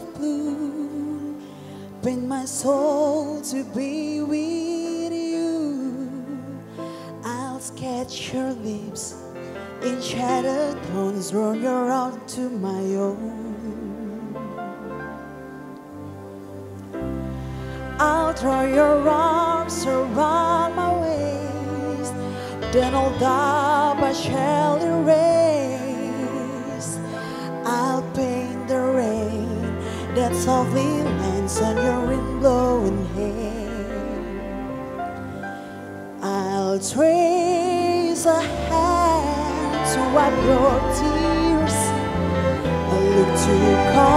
of blue, paint my soul to be with you. I'll sketch your lips in shattered tones, roll your arms to my own. I'll draw your arms around my waist, then all doubt I shall erase. I'll paint the rain that softly lands on your wind-blown hair. I'll trace a hand to wipe your tears, a look to calm